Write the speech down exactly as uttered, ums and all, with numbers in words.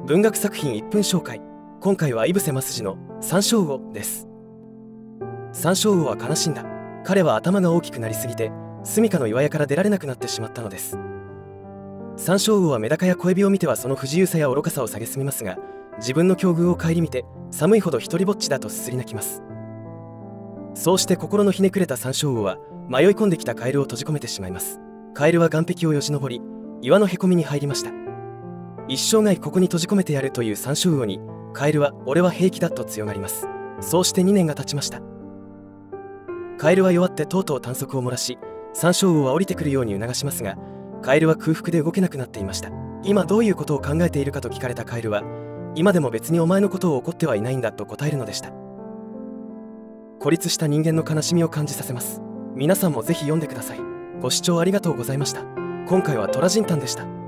文学作品いっぷん紹介。今回は井伏正治の山椒魚です。山椒魚は悲しんだ。彼は頭が大きくなりすぎて住処の岩屋から出られなくなってしまったのです。山椒魚はメダカや小エビを見てはその不自由さや愚かさを蔑みますが、自分の境遇を顧みて寒いほど一りぼっちだとすすり泣きます。そうして心のひねくれた山椒魚は迷い込んできたカエルを閉じ込めてしまいます。カエルは岸壁をよじ登り、岩のへこみに入りました。一生涯ここに閉じ込めてやるという山椒魚にカエルは俺は平気だと強がります。そうしてにねんが経ちました。カエルは弱ってとうとう短足を漏らし、山椒魚は降りてくるように促しますが、カエルは空腹で動けなくなっていました。今どういうことを考えているかと聞かれたカエルは、今でも別にお前のことを怒ってはいないんだと答えるのでした。孤立した人間の悲しみを感じさせます。皆さんもぜひ読んでください。ご視聴ありがとうございました。今回はトラジンタンでした。